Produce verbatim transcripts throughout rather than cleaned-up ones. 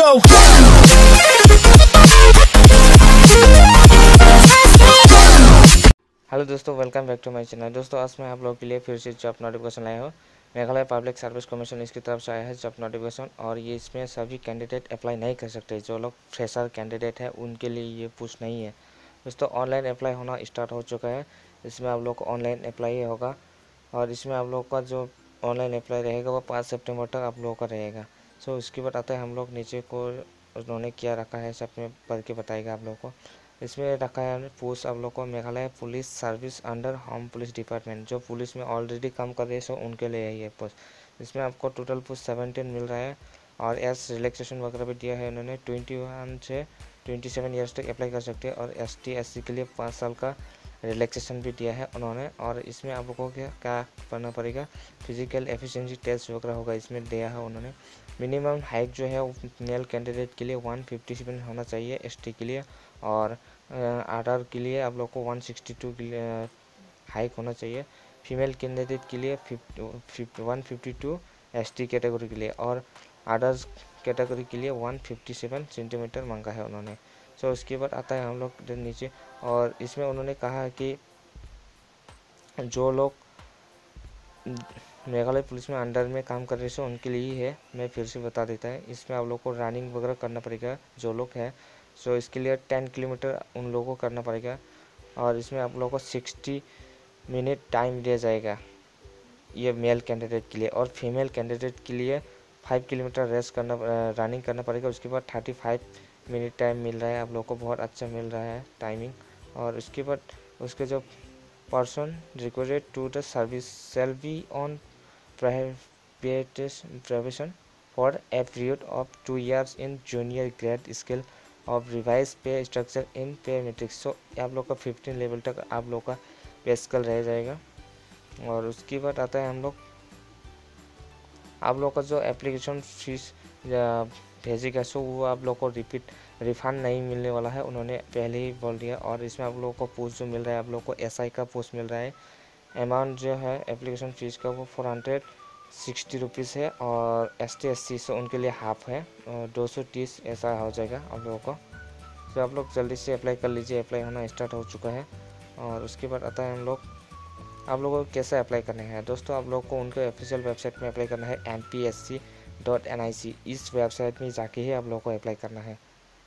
Hello दोस्तों, welcome back to my channel. दोस्तों आज मैं आप लोगों के लिए फिर से जॉब नोटिफिकेशन लाया हूँ। मेघालय पब्लिक सर्विस कमीशन इसकी तरफ से आया है जॉब नोटिफिकेशन, और ये इसमें सभी कैंडिडेट अप्लाई नहीं कर सकते। जो लोग फ्रेशर कैंडिडेट है उनके लिए ये पोस्ट नहीं है। दोस्तों ऑनलाइन अप्लाई होना स्टार्ट हो चुका है। इसमें आप लोग को ऑनलाइन अप्लाई होगा, और इसमें आप लोग का जो ऑनलाइन अप्लाई रहेगा वो पाँच सितंबर तक आप लोगों का रहेगा। सो इसके बाद आता है हम लोग नीचे को उन्होंने क्या रखा है सब में पढ़ के बताएगा आप लोगों को। इसमें रखा है पोस्ट आप लोग को Meghalaya police service under home police department. जो पुलिस में ऑलरेडी काम कर रहे हैं सो उनके लिए है ये पोस्ट। इसमें आपको टोटल पोस्ट सेवेंटीन मिल रहा है, और एस रिलैक्सेशन वगैरह भी दिया है उन्होंने। ट्वेंटी वन से ट्वेंटी सेवन ईयर्स तक अप्लाई कर सकते हैं, और एस टी एस सी के लिए पाँच साल का रिलैक्सेशन भी दिया है उन्होंने। और इसमें आप लोगों को क्या क्या करना पड़ेगा, फिजिकल एफिशिएंसी टेस्ट वगैरह होगा इसमें दिया है उन्होंने। मिनिमम हाइट जो है वो मेल कैंडिडेट के लिए वन फिफ्टी सेवन होना चाहिए एसटी के लिए, और आर के लिए आप लोग को वन सिक्सटी टू के लिए हाइट होना चाहिए। फीमेल कैंडिडेट के लिए one fifty two ST category के लिए, और अदर्स कैटेगरी के लिए वन फिफ्टी सेवन सेंटीमीटर मांगा है उन्होंने। सो so, उसके बाद आता है हम लोग नीचे, और इसमें उन्होंने कहा है कि जो लोग मेघालय पुलिस में अंडर में काम कर रहे हैं उनके लिए ही है। मैं फिर से बता देता है, इसमें आप लोग को रनिंग वगैरह करना पड़ेगा जो लोग हैं। सो इसके लिए टेन किलोमीटर उन लोगों को करना पड़ेगा, और इसमें आप लोगों को सिक्सटी मिनट टाइम दिया जाएगा ये मेल कैंडिडेट के लिए। और फीमेल कैंडिडेट के लिए फाइव किलोमीटर रेस करना रनिंग करना पड़ेगा। उसके बाद थर्टी फाइव मिनट टाइम मिल रहा है आप लोग को, बहुत अच्छा मिल रहा है टाइमिंग। और उसके बाद उसके जो person required to the service shall be on probation for a period of two years in junior grade scale of revise pay structure in pay matrix. सो आप लोग का फिफ्टीन लेवल तक आप लोग का पे स्केल रह जाएगा। और उसके बाद आता है हम लोग आप लोग का जो एप्लीकेशन फीस भेजेगा सो वो आप लोग को रिपीट रिफंड नहीं मिलने वाला है, उन्होंने पहले ही बोल दिया। और इसमें आप लोगों को पोस्ट जो मिल रहा है आप लोग को एसआई का पोस्ट मिल रहा है। अमाउंट जो है एप्लीकेशन फ़ीस का वो फोर हंड्रेड सिक्सटी रुपीज़ है, और एस टी एस सी से उनके लिए हाफ है, दो सौ तीस ऐसा हो जाएगा आप लोगों को। तो आप लोग जल्दी से अप्लाई कर लीजिए, अप्लाई होना स्टार्ट हो चुका है। और उसके बाद आता है हम लोग आप लोगों को कैसे अप्लाई करना है। दोस्तों आप लोग को उनके ऑफिशियल वेबसाइट में अप्लाई करना है M P S C dot N I C. इस वेबसाइट में जाके ही आप लोग को अप्लाई करना है।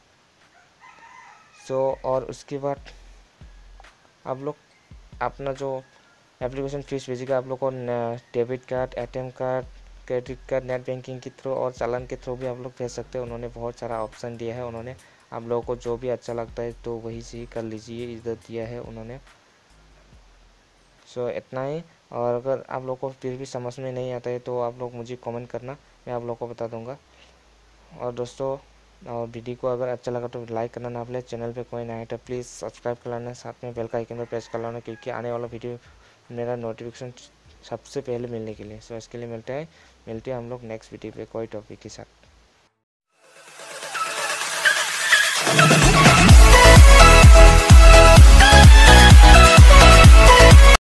सो so, और उसके बाद आप लोग अपना जो एप्लीकेशन फ़ीस भेजिएगा आप लोग को debit card, ATM card, credit card, net banking के थ्रू और चालान के थ्रू भी आप लोग भेज सकते हैं। उन्होंने बहुत सारा ऑप्शन दिया है उन्होंने, आप लोगों को जो भी अच्छा लगता है तो वही से कर लीजिए, इधर दिया है उन्होंने। सो so, इतना ही। और अगर आप लोग को फिर भी समझ में नहीं आता है तो आप लोग मुझे कमेंट करना, मैं आप लोग को बता दूंगा। और दोस्तों और वीडियो को अगर अच्छा लगा तो लाइक करना ना भूलें। चैनल पे कोई नया है तो प्लीज़ सब्सक्राइब कर लेना, साथ में बेल का आइकन पर प्रेस कर लेना, क्योंकि आने वाला वीडियो मेरा नोटिफिकेशन सबसे पहले मिलने के लिए। सो इसके लिए मिलते हैं मिलते हैं हम लोग नेक्स्ट वीडियो पे कोई टॉपिक के साथ।